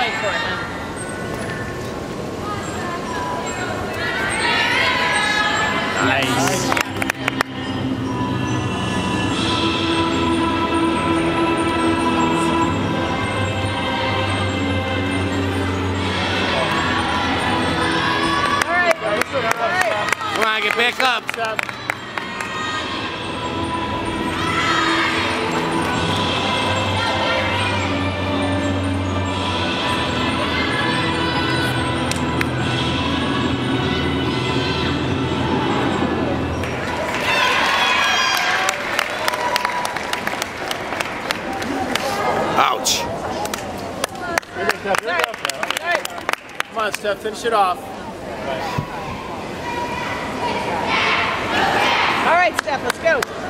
fight for it now. Nice. Come on, get back up. Ouch. Come on, Steph, finish it off. All right, Steph, let's go.